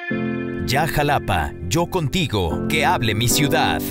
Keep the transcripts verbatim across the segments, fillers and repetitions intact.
Ya Jalapa, yo contigo, que hable mi ciudad.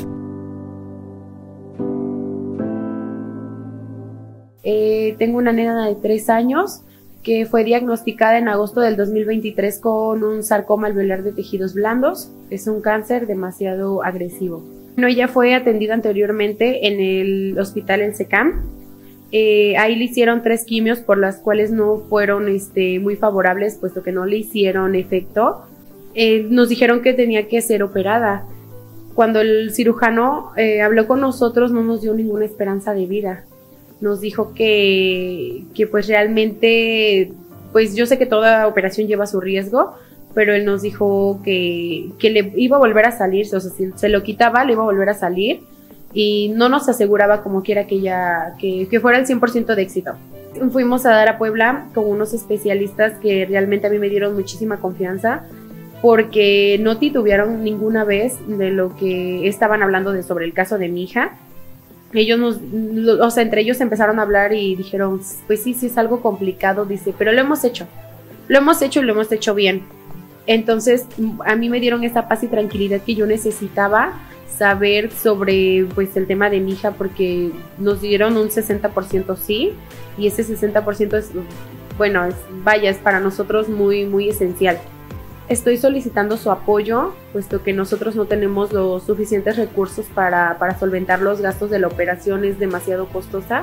Eh, tengo una nena de tres años que fue diagnosticada en agosto del dos mil veintitrés con un sarcoma alveolar de tejidos blandos. Es un cáncer demasiado agresivo. Bueno, ella fue atendida anteriormente en el hospital El Secam. Eh, ahí le hicieron tres quimios por las cuales no fueron este, muy favorables, puesto que no le hicieron efecto. Eh, nos dijeron que tenía que ser operada. Cuando el cirujano eh, habló con nosotros, no nos dio ninguna esperanza de vida. Nos dijo que, que pues realmente, pues yo sé que toda operación lleva su riesgo, pero él nos dijo que, que le iba a volver a salir, o sea, si se lo quitaba, le iba a volver a salir, y no nos aseguraba como quiera que, ella, que, que fuera el cien por ciento de éxito. Fuimos a dar a Puebla con unos especialistas que realmente a mí me dieron muchísima confianza, porque no titubearon ninguna vez de lo que estaban hablando de sobre el caso de mi hija. Ellos nos, o sea, entre ellos empezaron a hablar y dijeron, pues sí, sí es algo complicado, dice, pero lo hemos hecho, lo hemos hecho y lo hemos hecho bien. Entonces, a mí me dieron esa paz y tranquilidad que yo necesitaba saber sobre, pues, el tema de mi hija, porque nos dieron un sesenta por ciento sí, y ese sesenta por ciento es, bueno, es, vaya, es para nosotros muy, muy esencial. Estoy solicitando su apoyo, puesto que nosotros no tenemos los suficientes recursos para, para solventar los gastos de la operación, es demasiado costosa.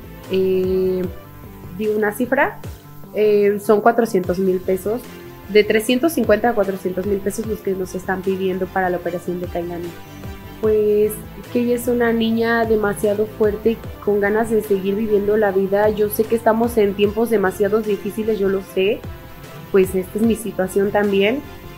Eh, digo una cifra, eh, son cuatrocientos mil pesos, de trescientos cincuenta a cuatrocientos mil pesos los que nos están pidiendo para la operación de Kailani. Pues que ella es una niña demasiado fuerte, con ganas de seguir viviendo la vida. Yo sé que estamos en tiempos demasiado difíciles, yo lo sé. Pues esta es mi situación también,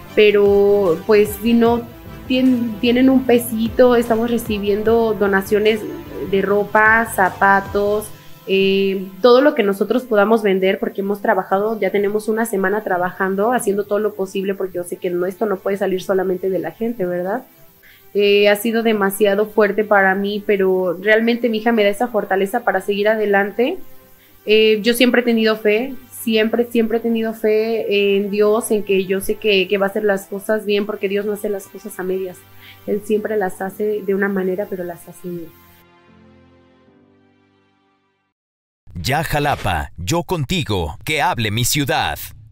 pero pues si no tienen, tienen un pesito, estamos recibiendo donaciones de ropa, zapatos, eh, todo lo que nosotros podamos vender, porque hemos trabajado, ya tenemos una semana trabajando, haciendo todo lo posible, porque yo sé que no, esto no puede salir solamente de la gente, ¿verdad? Eh, ha sido demasiado fuerte para mí, pero realmente mi hija me da esa fortaleza para seguir adelante. Eh, yo siempre he tenido fe, siempre, siempre he tenido fe en Dios, en que yo sé que, que va a hacer las cosas bien, porque Dios no hace las cosas a medias. Él siempre las hace de una manera, pero las hace bien. Ya Jalapa, yo contigo, que hable mi ciudad.